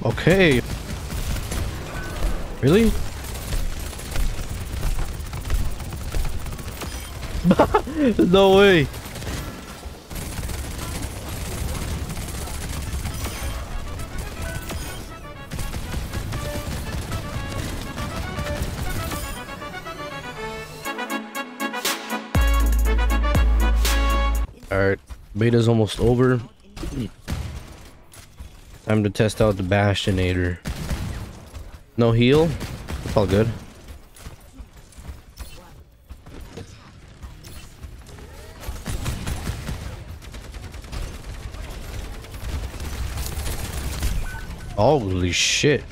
Okay. Really? No way. Alright, beta's almost over. Time to test out the Bastionator. No heal? It's all good. Holy shit.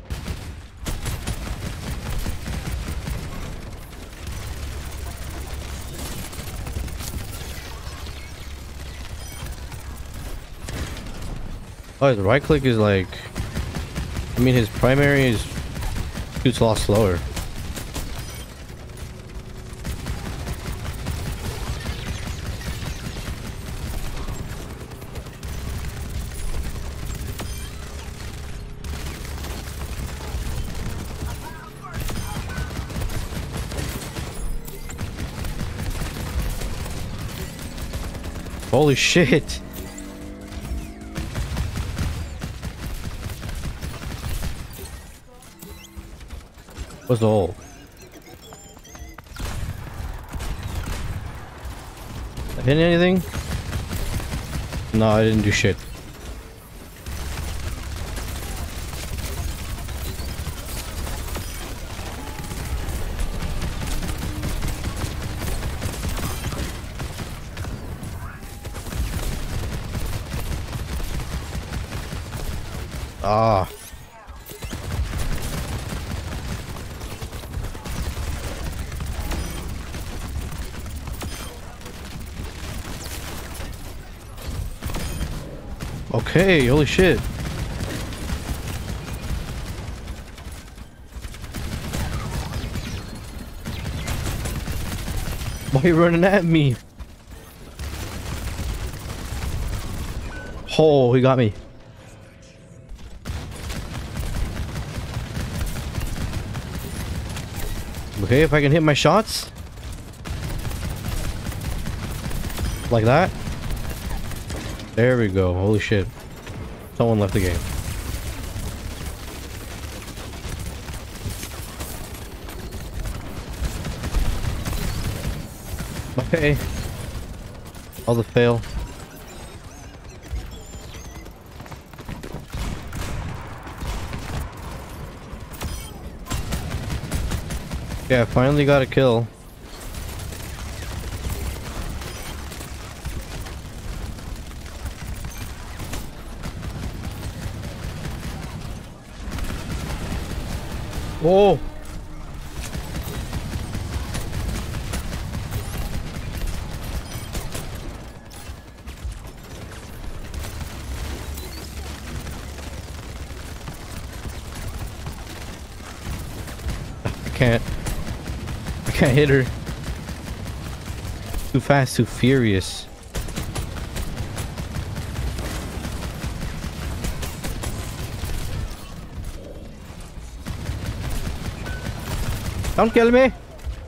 Oh, his right click is like... I mean, his primary is... shoots a lot slower. Holy shit. What's the hole? I hit anything? No, I didn't do shit. Ah. Okay, holy shit. Why are you running at me? Oh, he got me. Okay, if I can hit my shots like that. There we go. Holy shit. Someone left the game. Okay. All the fail. Yeah, I finally got a kill. Oh! I can't hit her. Too fast, too furious. Don't kill me.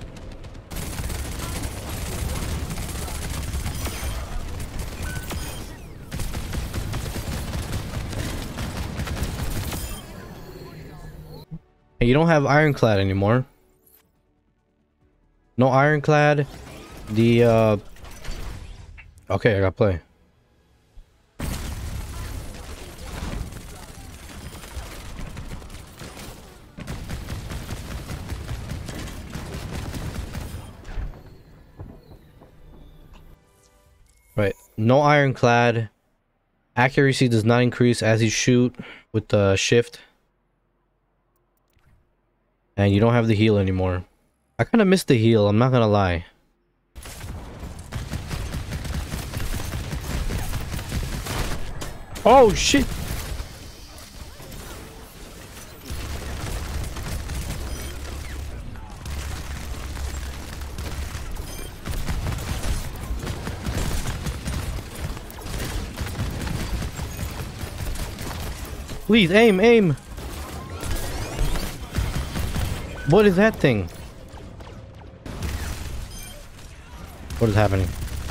Hey, you don't have Ironclad anymore. No Ironclad. The okay, I gotta play. Right, no Ironclad. Accuracy does not increase as you shoot with the shift. And you don't have the heal anymore. I kind of missed the heal, I'm not gonna lie. Oh shit! Please, aim, aim! What is that thing? What is happening?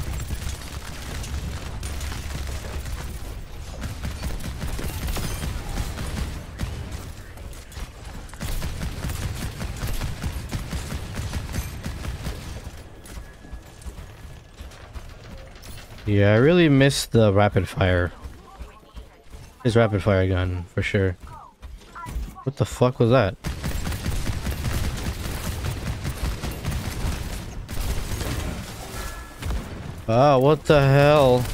Yeah, I really missed the rapid fire. His rapid fire gun, for sure. What the fuck was that? Ah, what the hell?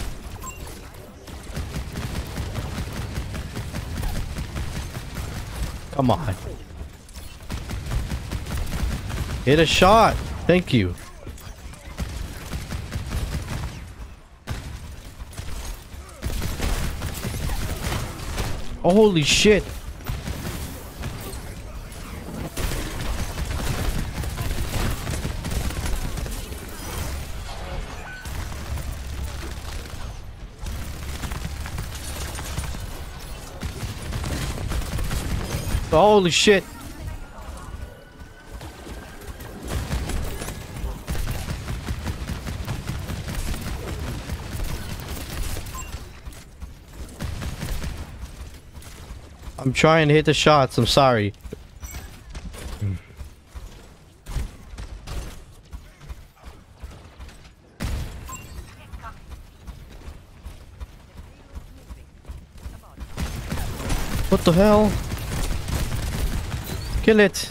Come on. Hit a shot. Thank you. Holy shit. Holy shit. I'm trying to hit the shots. I'm sorry. What the hell? Kill it.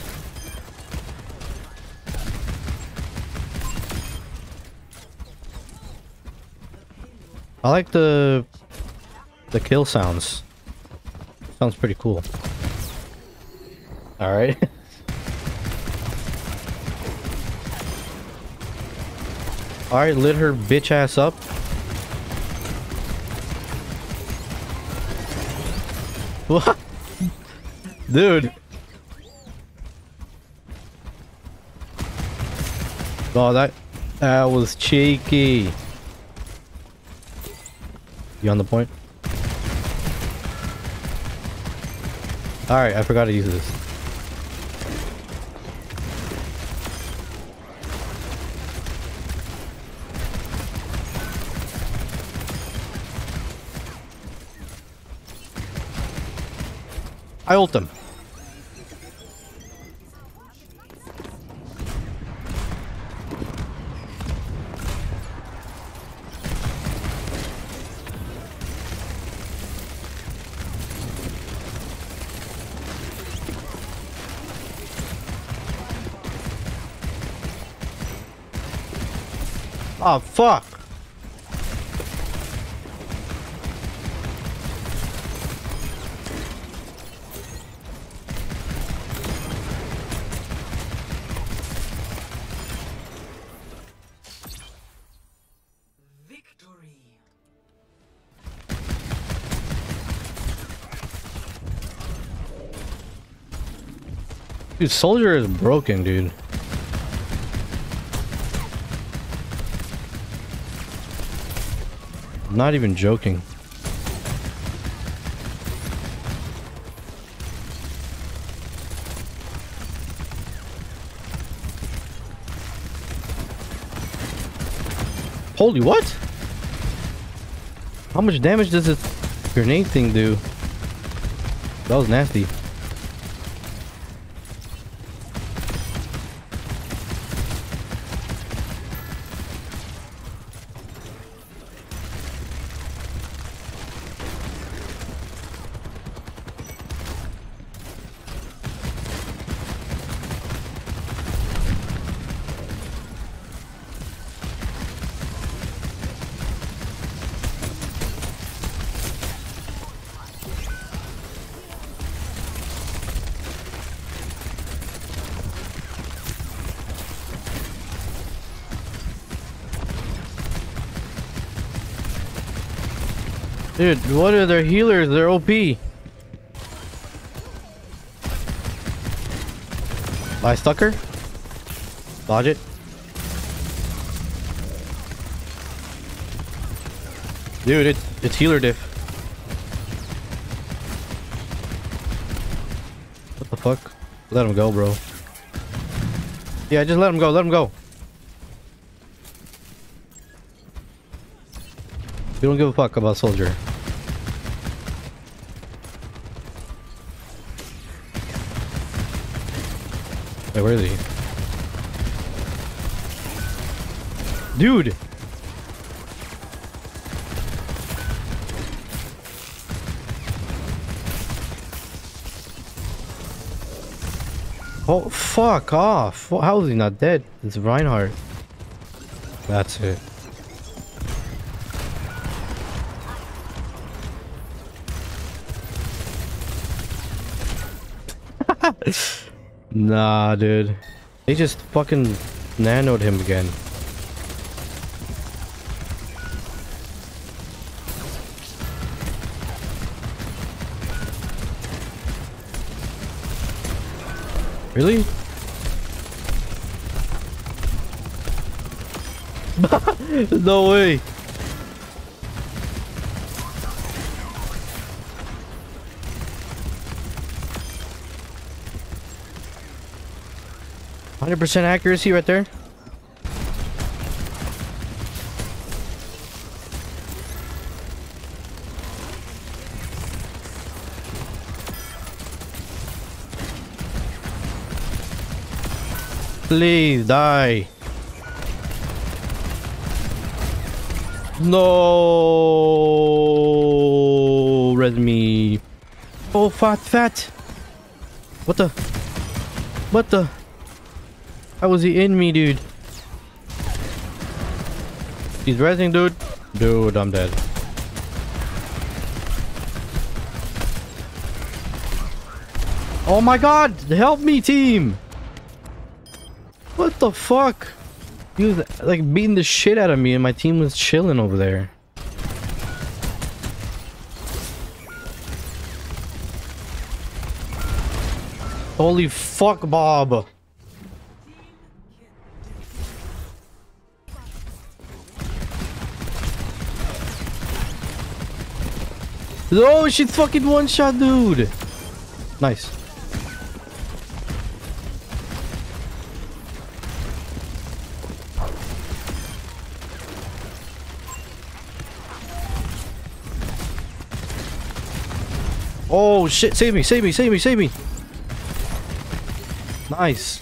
I like the kill sounds. Sounds pretty cool. All right. All right, lit her bitch ass up. What? Dude. Oh, that was cheeky. You on the point? Alright, I forgot to use this. I ult him. Oh, fuck. Victory. Dude, Soldier is broken, dude. Not even joking. Holy what? How much damage does this grenade thing do? That was nasty. Dude, what are their healers? They're OP. I stuck her. Dodge it. Dude, it's healer diff. fuck? Let him go, bro. Yeah, just let him go. Let him go. We don't give a fuck about Soldier. Wait, where is he? Dude! Oh, fuck off. How is he not dead? It's Reinhardt. That's it. Nah, dude. They just fucking nanoed him again. Really? No way. %100% accuracy right there. Please die. No, res me. Oh, fat. What the? How was he in me, dude? He's resing, dude. Dude, I'm dead. Oh my god! Help me, team! What the fuck? He was like beating the shit out of me and my team was chilling over there. Holy fuck, Bob. Oh, she's fucking one shot, dude. Nice. Oh shit, save me. Nice.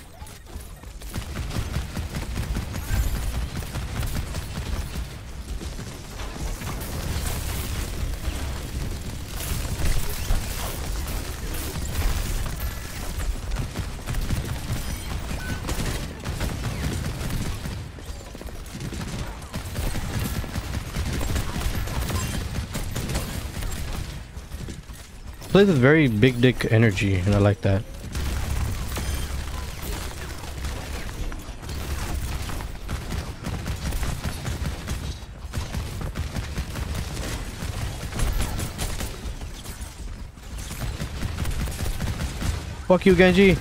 Plays with very big dick energy, and I like that. Fuck you, Genji.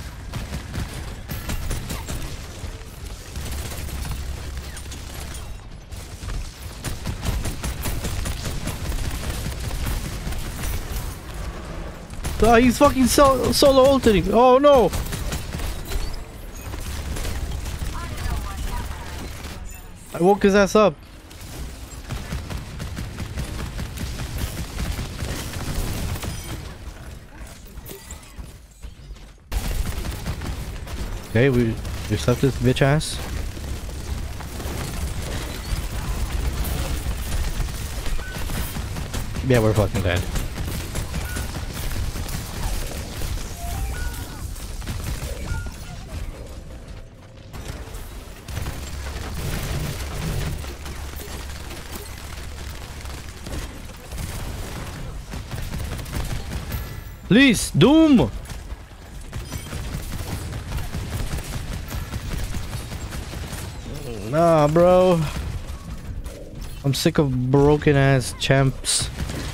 Oh, he's fucking solo ulting. Oh no! I woke his ass up. Okay, we slept this bitch ass. Yeah, we're fucking dead. Please, Doom! Nah, bro. I'm sick of broken ass champs.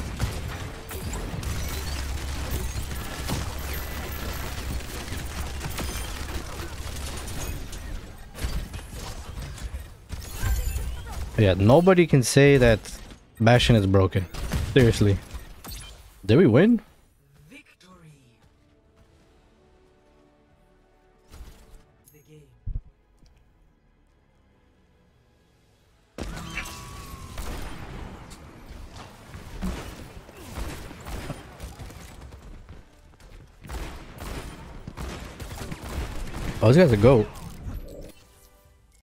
Yeah, nobody can say that Bastion is broken. Seriously. Did we win? Oh, this guy's a goat.